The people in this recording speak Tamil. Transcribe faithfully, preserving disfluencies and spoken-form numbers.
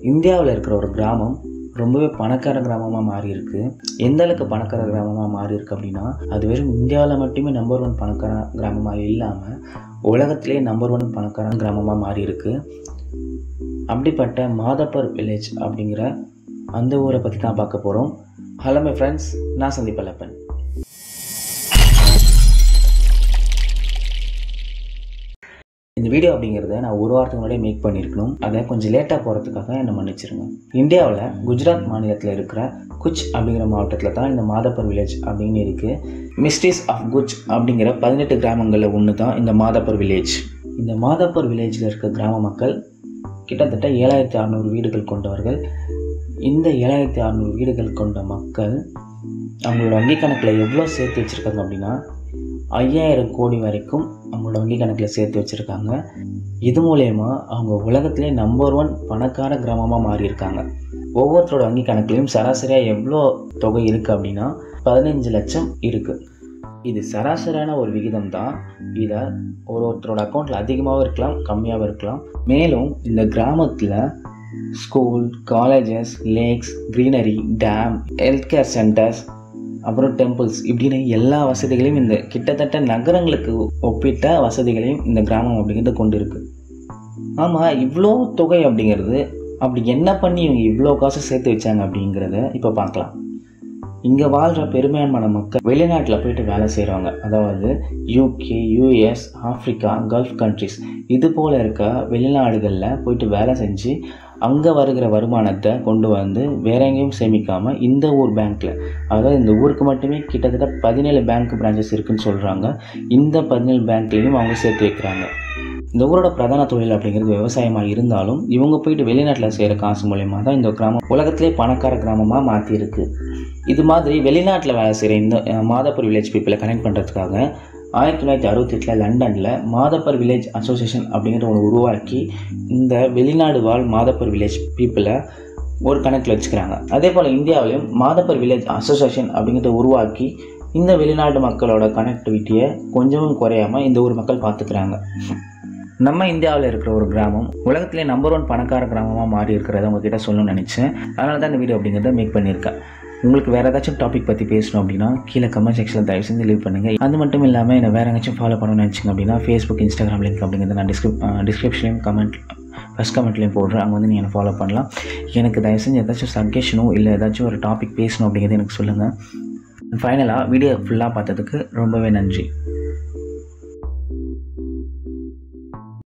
இந்தியாவில் இருக்கிற ஒரு கிராமம் ரொம்பவே பணக்கார கிராமமாக மாறி இருக்கு. எந்த அளவுக்கு பணக்கார கிராமமாக மாறி இருக்கு அப்படின்னா, அது வெறும் இந்தியாவில் மட்டுமே நம்பர் ஒன் பணக்கார கிராமமாக இல்லாமல் உலகத்திலே நம்பர் ஒன் பணக்கார கிராமமாக மாறி இருக்கு. அப்படிப்பட்ட மாதப்பர் வில்லேஜ் அப்படிங்கிற அந்த ஊரை பற்றி தான் பார்க்க போகிறோம். ஹலோ மை ஃப்ரெண்ட்ஸ், நான் சந்தீபல்லப்பன். இந்த வீடியோ அப்படிங்கிறத நான் ஒரு வாரத்துக்கு முன்னாடியே மேக் பண்ணியிருக்கணும். அதை கொஞ்சம் லேட்டாக போகிறதுக்காக என்னை மன்னிச்சிருங்க. இந்தியாவில் குஜராத் மாநிலத்தில் இருக்கிற குச் அப்படிங்கிற மாவட்டத்தில் தான் இந்த மாதப்பர் வில்லேஜ் அப்படின்னு இருக்குது. மிஸ்ட்ரீஸ் ஆஃப் குச் அப்படிங்கிற பதினெட்டு கிராமங்களில் ஒன்று தான் இந்த மாதப்பர் வில்லேஜ். இந்த மாதப்பர் வில்லேஜில் இருக்க கிராம மக்கள் கிட்டத்தட்ட ஏழாயிரத்தி அறநூறு வீடுகள் கொண்டவர்கள். இந்த ஏழாயிரத்தி அறநூறு வீடுகள் கொண்ட மக்கள் அவங்களோட வங்கி கணக்கில் எவ்வளோ சேர்த்து வச்சுருக்காங்க அப்படின்னா ஐயாயிரம் கோடி வரைக்கும் அவங்களோட வங்கி கணக்கில் சேர்த்து வச்சுருக்காங்க. இது மூலயமா அவங்க உலகத்திலே நம்பர் ஒன் பணக்கார கிராமமாக மாறியிருக்காங்க. ஒவ்வொருத்தரோட வங்கி கணக்குலையும் சராசரியாக எவ்வளோ தொகை இருக்குது அப்படின்னா பதினஞ்சு லட்சம் இருக்குது. இது சராசரியான ஒரு விகிதம் தான். இதை ஒரு ஒருத்தரோட அக்கௌண்ட்டில் அதிகமாகவும் இருக்கலாம், கம்மியாகவும் இருக்கலாம். மேலும் இந்த கிராமத்தில் school, colleges, lakes, greenery, dam, health care centres, அப்புறம் டெம்பிள்ஸ் இப்படின்னு எல்லா வசதிகளையும் இந்த கிட்டத்தட்ட நகரங்களுக்கு ஒப்பிட்ட வசதிகளையும் இந்த கிராமம் அப்படிங்கிறது கொண்டு இருக்கு. ஆமாம், இவ்வளோ தொகை அப்படிங்கிறது அப்படி என்ன பண்ணி இவங்க இவ்வளோ காசு சேர்த்து வச்சாங்க அப்படிங்கிறத இப்போ பார்க்கலாம். இங்கே வாழ்கிற பெரும்பான்மையான மக்கள் வெளிநாட்டில் போயிட்டு வேலை செய்கிறவங்க, அதாவது UK, US, Africa, gulf countries இது போல் இருக்க வெளிநாடுகளில் போயிட்டு வேலை செஞ்சு அங்கே வருகிற வருமானத்தை கொண்டு வந்து வேற எங்கேயும் சேமிக்காமல் இந்த ஊர் பேங்க்கில், அதாவது இந்த ஊருக்கு மட்டுமே கிட்டத்தட்ட பதினேழு பேங்க் பிரான்ச்சஸ் இருக்குதுன்னு சொல்கிறாங்க. இந்த பதினேழு பேங்க்லேயும் அவங்க சேர்த்து வைக்கிறாங்க. இந்த ஊரோட பிரதான தொழில் அப்படிங்கிறது விவசாயமாக இருந்தாலும் இவங்க போயிட்டு வெளிநாட்டில் செய்கிற காசு மூலயமா தான் இந்த கிராமம் உலகத்திலே பணக்கார கிராமமாக மாற்றிருக்கு. இது மாதிரி வெளிநாட்டில் வேலை செய்கிற இந்த மாதப்பர் வில்லேஜ் பீப்புளை கனெக்ட் பண்ணுறதுக்காக ஆயிரத்தி தொள்ளாயிரத்தி அறுபத்தி எட்டில் லண்டனில் மாதப்பர் வில்லேஜ் அசோசியேஷன் அப்படிங்கிற ஒன்று உருவாக்கி இந்த வெளிநாடு வாழ் மாதப்பர் வில்லேஜ் பீப்புளை ஒரு கணக்கில் வச்சுக்கிறாங்க. அதே போல் இந்தியாவிலையும் மாதப்பர் வில்லேஜ் அசோசியேஷன் அப்படிங்கிறத உருவாக்கி இந்த வெளிநாட்டு மக்களோட கனெக்டிவிட்டியை கொஞ்சமும் குறையாமல் இந்த ஊர் மக்கள் பார்த்துக்கிறாங்க. நம்ம இந்தியாவில் இருக்கிற ஒரு கிராமம் உலகத்திலே நம்பர் ஒன் பணக்கார கிராமமாக மாறி இருக்கிறத உங்ககிட்ட சொல்லணும்னு நினச்சேன். அதனால தான் இந்த வீடியோ அப்படிங்கிறத மேக் பண்ணியிருக்கேன். உங்களுக்கு வேறு ஏதாச்சும் டாபிக் பற்றி பேசணும் அப்படின்னா கீழே கமெண்ட் செக்ஷனில் தயவு செஞ்சு லீவ் பண்ணுங்கள். அது மட்டும் இல்லாமல் என்னை வேறு எங்கேயாச்சும் ஃபாலோ பண்ணணும்னு நினச்சிங்க அப்படின்னா ஃபேஸ்புக், இன்ஸ்டாகிராம் லிங்க் அப்படிங்கிறத நான் டிஸ்கிரிப் டிஸ்கிரிப்ஷன்லையும் கமெண்ட் ஃபஸ்ட் கமெண்ட்லேயும் போடுறேன். அங்கே வந்து நீங்கள் ஃபாலோ பண்ணலாம். எனக்கு தயவு செஞ்சு ஏதாச்சும் சஜஷனோ இல்லை ஏதாச்சும் ஒரு டாபிக் பேசணும் அப்படிங்கிறது எனக்கு சொல்லுங்கள். ஃபைனலாக வீடியோ ஃபுல்லாக பார்த்ததுக்கு ரொம்பவே நன்றி.